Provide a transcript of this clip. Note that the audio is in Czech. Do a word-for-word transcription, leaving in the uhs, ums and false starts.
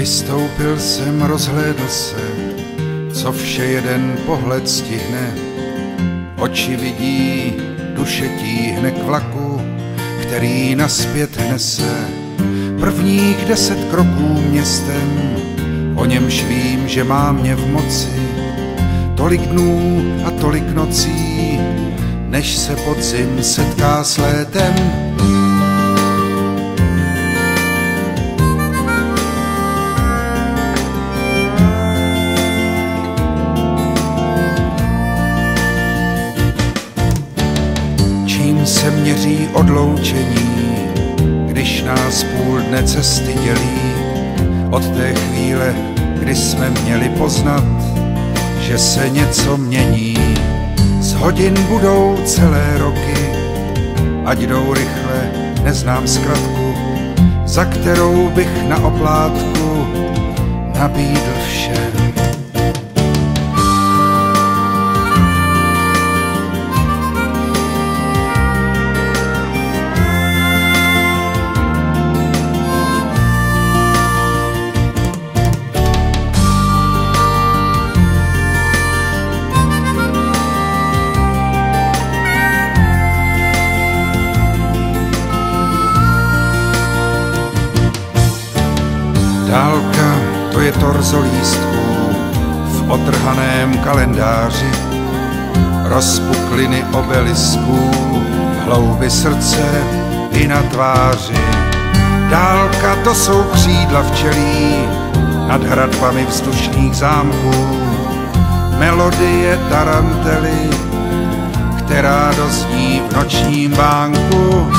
Vystoupil jsem, rozhlédl se, co vše jeden pohled stihne. Oči vidí, duše tíhne k vlaku, který naspět hnese. Prvních deset kroků městem, o němž vím, že má mě v moci. Tolik dnů a tolik nocí, než se podzim setká s létem. Čím se měří odloučení, když nás půl dne cesty dělí, od té chvíle, kdy jsme měli poznat, že se něco mění. Z hodin budou celé roky, ať jdou rychle, neznám zkratku, za kterou bych na oplátku nabídl všem. Dálka, to je torzo lístků v otrhaném kalendáři, rozpukliny obelisků, hlouby srdce i na tváři. Dálka, to jsou křídla včelí nad hradbami vzdušných zámků, melodie tarantely, která dozní v nočním bánku.